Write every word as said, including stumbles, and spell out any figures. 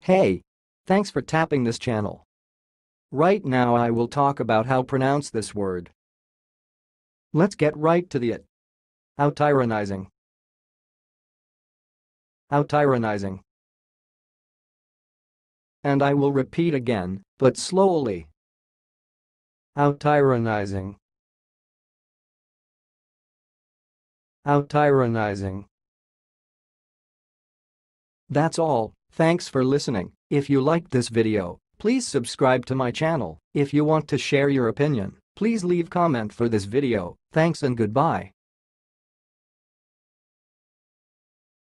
Hey! Thanks for tapping this channel. Right now I will talk about how pronounce this word. Let's get right to the it. Outtyrannizing. Outtyrannizing. And I will repeat again, but slowly. Outtyrannizing. Outtyrannizing. That's all, thanks for listening. If you liked this video, please subscribe to my channel. If you want to share your opinion, please leave comment for this video. Thanks and goodbye.